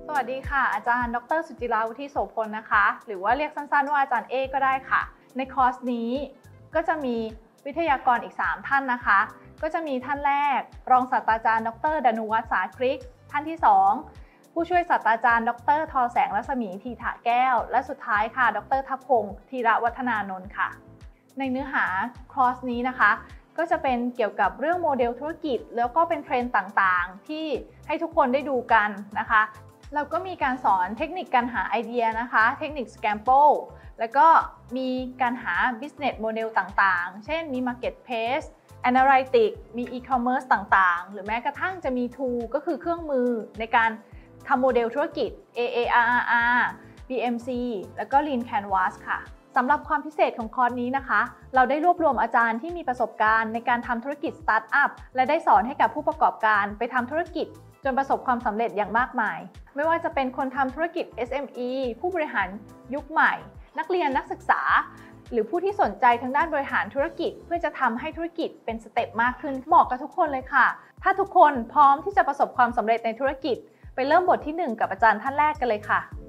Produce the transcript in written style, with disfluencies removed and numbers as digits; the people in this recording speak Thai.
สวัสดีค่ะอาจารย์ดร.สุจิรา วุฒิโสพลนะคะหรือว่าเรียกสั้นๆว่าอาจารย์เอก็ได้ค่ะในคอร์สนี้ก็จะมีวิทยากรอีก3ท่านนะคะก็จะมีท่านแรกรองศาสตราจารย์ดร.ดนุวัฒน์ สาคริกท่านที่2ผู้ช่วยศาสตราจารย์ดร.ทอแสงรัศมีทีถะแก้วและสุดท้ายค่ะดร.ทัพพงศ์ธีระวัฒนานนท์ค่ะในเนื้อหาคอร์สนี้นะคะก็จะเป็นเกี่ยวกับเรื่องโมเดลธุรกิจแล้วก็เป็นเทรนด์ต่างๆที่ให้ทุกคนได้ดูกันนะคะเราก็มีการสอนเทคนิคการหาไอเดียนะคะเทคนิค Scamble แล้วก็มีการหา Business Model ต่างๆเช่นมี Marketplace Analytics มี E-commerce ต่างๆหรือแม้กระทั่งจะมี Tool ก็คือเครื่องมือในการทำโมเดลธุรกิจ AARRR BMC แล้วก็ Lean Canvas ค่ะสำหรับความพิเศษของคอร์สนี้นะคะเราได้รวบรวมอาจารย์ที่มีประสบการณ์ในการทำธุรกิจสตาร์ทอัพและได้สอนให้กับผู้ประกอบการไปทำธุรกิจจนประสบความสำเร็จอย่างมากมายไม่ว่าจะเป็นคนทำธุรกิจ SME ผู้บริหารยุคใหม่นักเรียนนักศึกษาหรือผู้ที่สนใจทางด้านบริหารธุรกิจเพื่อจะทำให้ธุรกิจเป็นสเต็ปมากขึ้นเหมาะกับทุกคนเลยค่ะถ้าทุกคนพร้อมที่จะประสบความสำเร็จในธุรกิจไปเริ่มบทที่1กับอาจารย์ท่านแรกกันเลยค่ะ